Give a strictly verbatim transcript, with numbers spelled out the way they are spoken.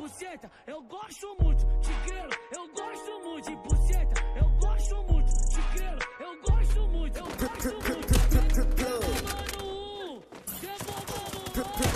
buceta, eu gosto muito. Tiqueiro, eu gosto muito. De buceta, eu gosto muito. Tiqueiro, eu gosto muito. Eu gosto muito. Mano, um,